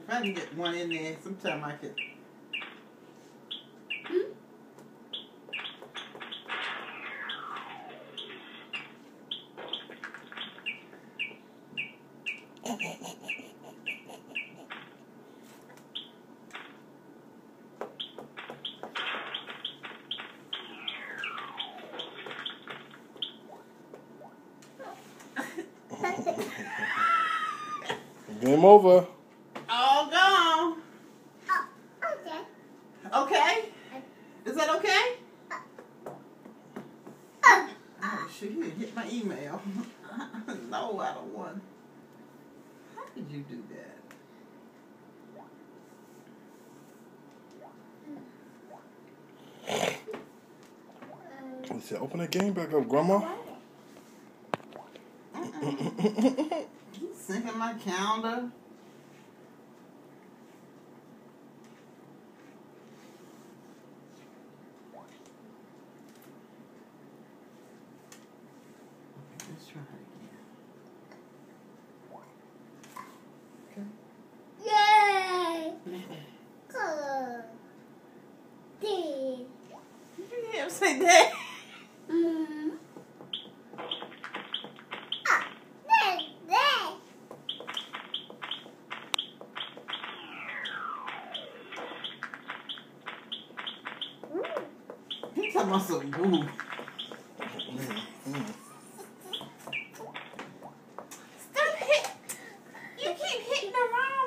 If I can get one in there, sometime I could. Game over. All gone. Okay. Okay? Is that okay? Oh, shit, he didn't hit my email. No, I don't want. How did you do that? He said, open that game back up, Grandma. He's syncing my calendar. Let's try it again. Yay! Color. D. Did you hear him say that? He's talking about some boo. Stop hitting. You keep hitting the wrong